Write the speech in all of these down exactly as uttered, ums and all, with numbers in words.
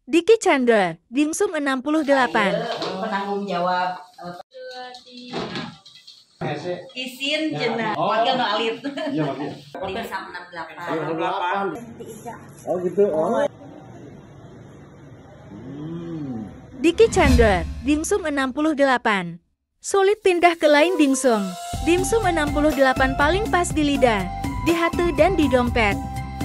Diki Chandra, Dimsum enam puluh delapan. Penanggung jawab uh, Isin Jena, wakil no alit. Iya, wakil. Dimsum enam puluh delapan. enam puluh delapan. Oh gitu. Oh. Diki Chandra, Dimsum enam puluh delapan. Sulit pindah ke lain dimsum. Dimsum enam puluh delapan paling pas di lidah, di hati dan di dompet.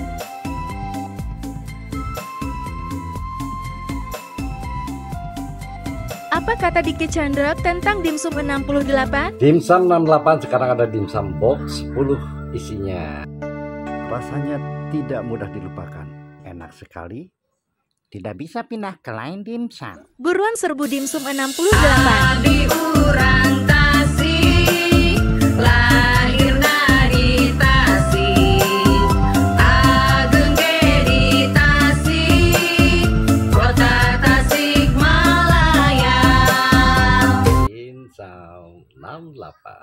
Apa kata Diki Chandra tentang dimsum enam puluh delapan? Dimsum enam puluh delapan sekarang ada dimsum box sepuluh isinya. Rasanya tidak mudah dilupakan. Enak sekali. Tidak bisa pindah ke lain dimsum. Buruan serbu dimsum enam puluh delapan. Di urang Tasik, lahirna di Tasik, ageng ge di Tasik, kota Tasik Malaya. Dimsum enam puluh delapan.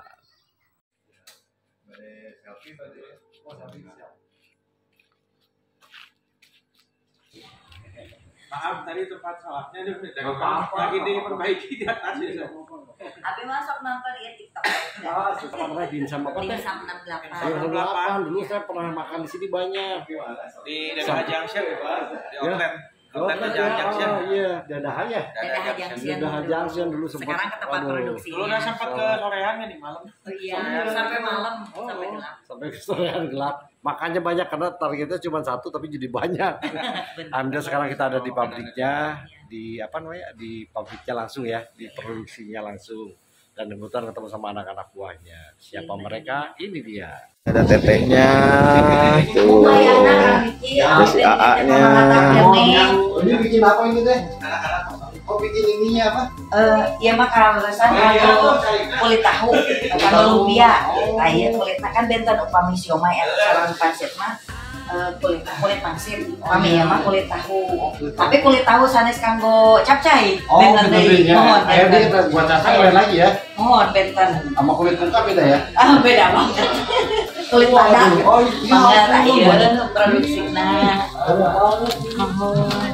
Maaf tadi tempat sholatnya lagi diperbaiki di atas ya. Abi masuk nonton ya TikTok. Ah, suka pernah dimsum apa teh? Dimsum enam puluh delapan. enam puluh delapan. Dulu saya pernah makan di sini banyak. Di daerah Junction di outlet. Outlet Oh, Junction. oh, iya, Dadaha ya. Dadaha Junction. Dadaha Junction dulu sempat. Sekarang ke tempat produksi. Dulu udah sempat ke sorean kan di malam. Oh iya, sampai malam, sampai gelap. Sampai ke sorean gelap. Makanya banyak karena targetnya cuma satu tapi jadi banyak. Alhamdulillah sekarang kita ada di pabriknya, di apa namanya? Di pabriknya langsung ya, di produksinya langsung. Dan kebetulan ketemu sama anak-anak buahnya. Siapa mereka? Ini dia. Ada tetehnya, tuh. Ada si A-nya. Ini bikin apa ini teh? Oh bikin ininya apa? Eh, iya mah karasan kanggo kulit tahu, kanggo lumpia. Nah, iya kulitna kan benten upami siomay eta sareng pasir mah eh, kulit kulit pasir. Upami ya mah kulit tahu. Tapi kulit tahu sanes kanggo capcay. Oh Benten deui. bener Mohon ya. Ayo benten. dia buat caca lain lagi ya. Mohon benten. Sama kulit muka beda ya. Ah beda banget. Kulit padang. Oh iya. Mangga tak ieu produksina. Mohon.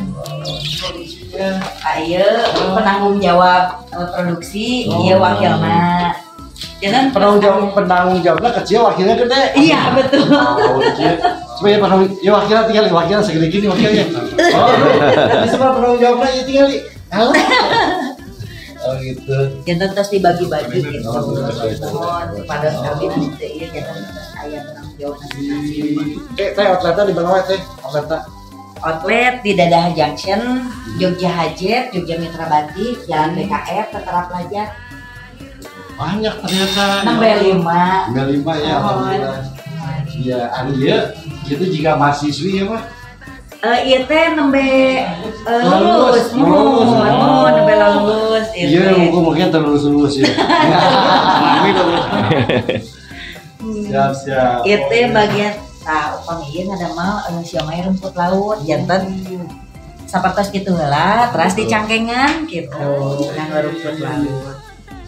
Ayo penanggung jawab uh, produksi, Oh. iya wakilna. Jangan Penanggung jawab penanggung jawabnya kecil, wakilnya gede. Iya betul. Oh, kecil. Coba ya penanggung, ya wakilnya tinggal wakilnya segede gini wakilnya. Oh, ini semua penanggung jawabnya ya tinggal. Halo. Oh gitu. Jangan terus dibagi-bagi gitu. Oh, gitu. Mohon kepada kami nanti iya jangan terus ayah penanggung jawab masing-masing. Eh, teh outletnya di mana teh? Outletnya. Outlet di Dadaha Junction, Jogja Hajet, Jogja Mitra Batik, Jalan B K F, Tentara Pelajar. Banyak ternyata. enam B lima. enam B lima ya. Alhamdulillah. Iya, anu ya. Itu jika mahasiswi ya, Pak. Eh iya teh nembe eh, Lulus. lulus, mohon, Lulus. mohon nembe lulus. Iya, mungkin terlulus-lulus ya. Amin lulus. Siap, siap. Itu bagian nah upami ieu ngadamel uh, siomay rumput laut janten sapertos kitu heula terus dicangkengan gitu nganggo rumput laut.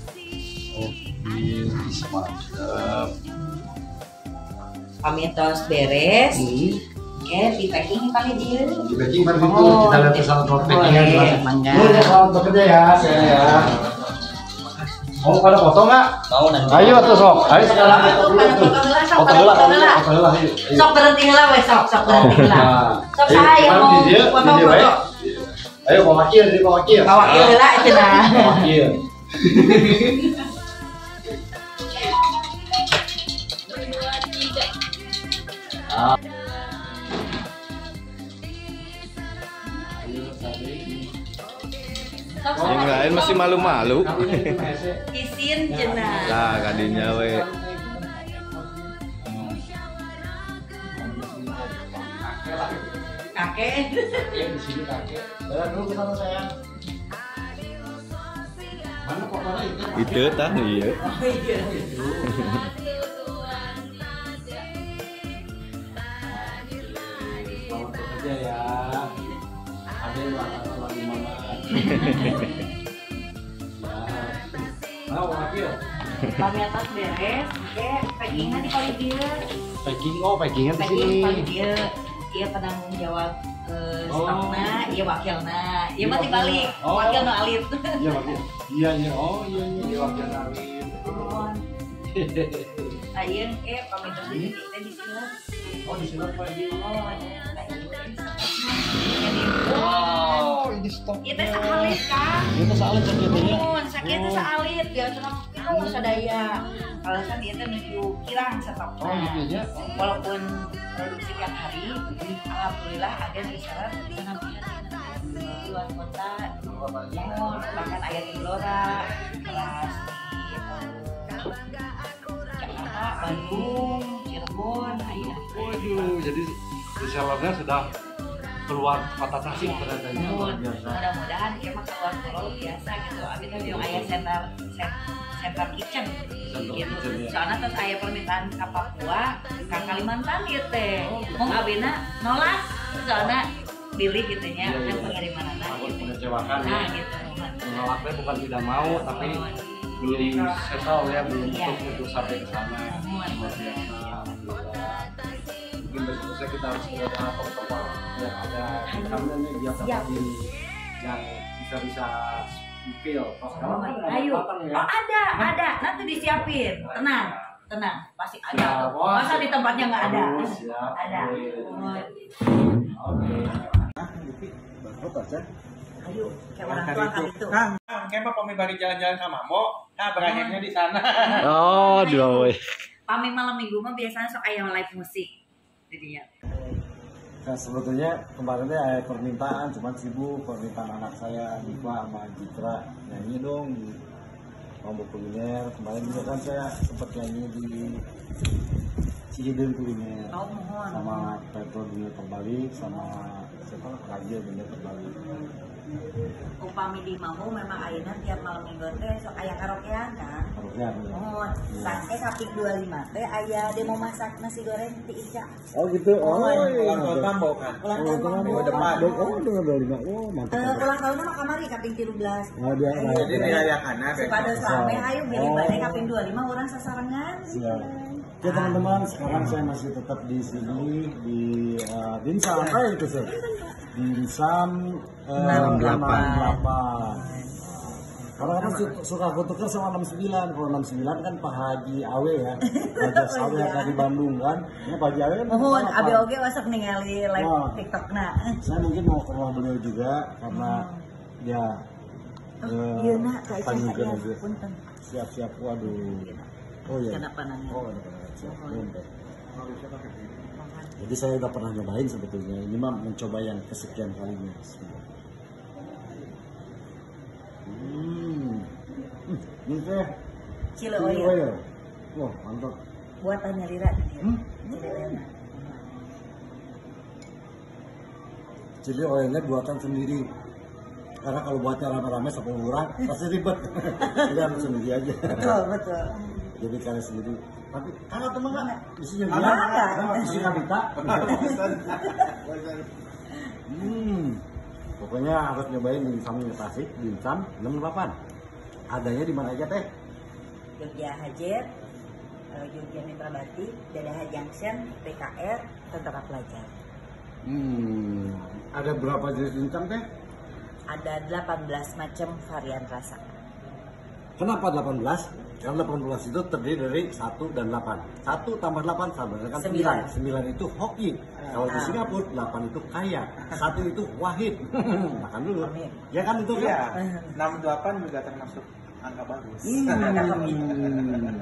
Oke, mantap. Pamitos beres. Hmm. Oke, di packing kali dieu. Di packing kan gitu, Oh, kita lihat di- pesawat boleh, packingan. mangga. Boleh, selamat bekerja ya, saya ya. Mau pada foto nggak? Mau nanti. Ayo tuh sok, ayo sekarang foto dulu tuh. Sok Foto dulu, foto heula. foto dulu, ayo. ayo. Sok berhenti heula we sok sok berhenti heula. Nah, Sok ayo, aya kemarin mau di dia, di foto dia, foto. baik. Ayo Pak Wakil, jadi Pak Wakil. Bawa ieu heula cenah. Pak Wakil. Ah. Yang lain masih malu-malu. Isin cenah. Lah kadinya we. Kakek. Kakek di sini kakek. Jalan dulu ke sana sayang. Mana fotonya itu? Itu tah iya. Oh iya. Selamat bekerja ya. Ada yang akan lagi mana? Ya. Mau Wakil? Kami atas beres, oke, packingan di kali dia. Packing, oh packingnya di Packing sini. kali dia, dia penanggung jawab eh, Oh. stokna, iya wakilna, iya Iya, mah dibalik, oh. wakil no alit. Iya wakil. Iya iya. Oh iya iya. Iya wakil Alit. Ayeun eh pamit dulu kita di sini. Oh di sini apa di? Wow, ini stok. itu saalit kan? Itu salah sakitnya. Mun sakit itu saalit dia cenah pinuh sadaya. Alasan dia teh menuju kirang stokna. Oh gitu ya. Walaupun produksi tiap hari, alhamdulillah ada di syarat enam di luar kota, mohon bahkan ayat di Blora, kelas di eh, Jakarta, Bandung, Cirebon, ayat. Waduh, jadi resellernya sudah keluar kota Tasik ternyata luar Mohon, biasa. mudah-mudahan dia mah keluar pulau biasa gitu. Abis itu yang ayat center center kitchen Center gitu. kitchen, ya. Soalnya terus ayat permintaan ke Papua, ke Kalimantan gitu teh. Mau abina nolak, soalnya pilih gitu nya, Iya, iya. kan pengiriman anak Takut gitu. mengecewakan ya. Nah gitu. Menolaknya bukan tidak mau, tapi belum settle ya, belum Iya. untuk untuk sampai ke sana. Mohon. Luar biasa. Mungkin besok kita harus ke toko-toko yang ada kami nih biar Siap. dapetin yang bisa bisa feel. Pas sekarang kan ada Ayo, matang ya. oh ada, ada, nanti disiapin, tenang, tenang, pasti ada. Siap, tuh. bos. Masa di tempatnya nggak ada? Bagus, siap. Ada. Oke. Mohon. Oke. Nah, Luffy, bagus aja. Ayo, kayak orang tua kali itu. Nah, kayak mah pami bari jalan-jalan sama Mo. Nah, berakhirnya di sana. Oh, dua we. Pami malam minggu mah biasanya sok ayam live musik, jadinya. Nah, sebetulnya kemarin teh ada permintaan, cuman sibuk permintaan anak saya Diva sama Citra nyanyi dong di Lombok Kuliner. Kemarin juga kan saya sempat nyanyi di Cihideng Kuliner Oh mohon. sama Petro Dunia Terbalik sama siapa Raja Dunia Terbalik. Upami di Mambo memang ayeuna tiap malam minggu teh sok aya karaokean kan. Harusnya Mohon. Sampai kaping dua puluh lima teh aya demo masak nasi goreng di Ica. Oh gitu. Oh, Ulang tahun Mambo kan. Ulang Oh, tahun Mambo. minggu depan. Oh, dengan dua lima. Oh, mantap. Eh, ulang tahunnya mah kamari kaping tiga belas. Oh, dia Jadi dirayakan ada. Pada sampai ayo beli Oh. bade kaping dua puluh lima orang sasarangan. Siap. Oke teman-teman, sekarang saya masih tetap di sini di uh, Dimsum apa itu sih? Dimsum uh, enam puluh delapan. enam puluh delapan. Karena kan su- suka aku tuker sama enam puluh sembilan. Kalau enam puluh sembilan kan Pak Haji Awe ya. Raja Sawe yang ada di Bandung kan. Ini Pak Haji Awe kan Mohon enam puluh delapan. abi oge wasak ningali live Wah. TikTok na. Saya mungkin mau ke rumah beliau juga karena ya eh, Iya nak, kayak panjangkan saya aja. punten. Siap-siap, waduh. Oh iya. Kenapa nanya? Oh, ada siap. Mohon. Boleh. Jadi saya udah pernah nyobain sebetulnya. Ini mah mencoba yang kesekian kalinya. Hmm. Hmm, ini teh Cile chili oil. oil. Wah, mantap. Buatan Lira. Hmm? Cile oil. Chili oilnya buatan sendiri. Karena kalau buatnya rame-rame sepuluh orang pasti ribet. Jadi harus sendiri aja. Betul, betul. Jadi kalian sendiri. Tapi kalau teman nggak di sini Ada, ada. di sini kita. Hmm. Pokoknya harus nyobain dimsum di Tasik, dimsum enam puluh delapan. Adanya di mana aja teh? Jogja Hajer, eh, Jogja Mitra Batik, Dadaha Junction, P K R, Tentara Pelajar. Hmm. Ada berapa jenis dimsum teh? Ada delapan belas macam varian rasa. Kenapa delapan belas? Karena delapan belas itu terdiri dari satu dan delapan. satu tambah delapan sama dengan Sembilan. sembilan. sembilan itu hoki. Kalau di Ah. Singapura delapan itu kaya. satu itu wahid. Makan dulu. Amin. Ya kan itu kan? Iya. enam puluh delapan juga termasuk angka bagus. Hmm.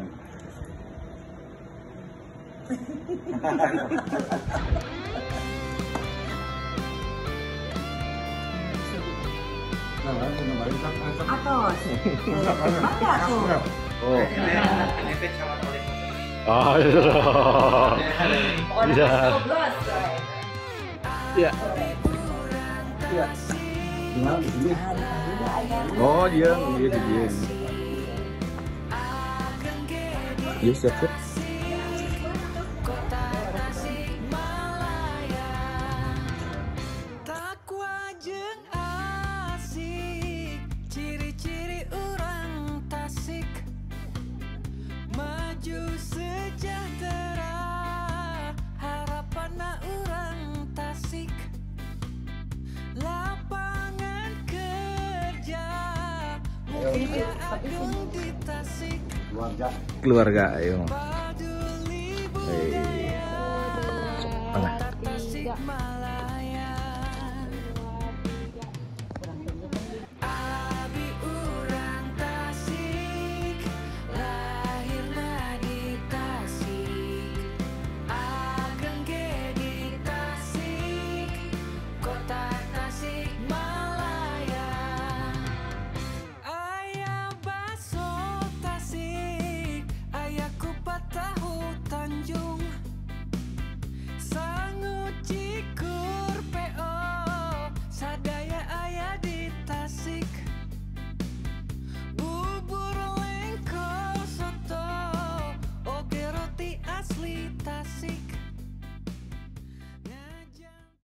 Nah, langsung kemarin kan masak. Atos. Mangga tuh. Oh. Ini teh sama oleh. Oh, iya. Pokoknya Iya. coblos. Iya. Tinggal di sini. Oh, dia, dia, dia. Iya, siap, siap. Takwa jeung asik, ciri-ciri orang Tasik, maju sejahtera, harapanna orang Tasik. Keluarga. Keluarga, ayo. Hei. Tengah.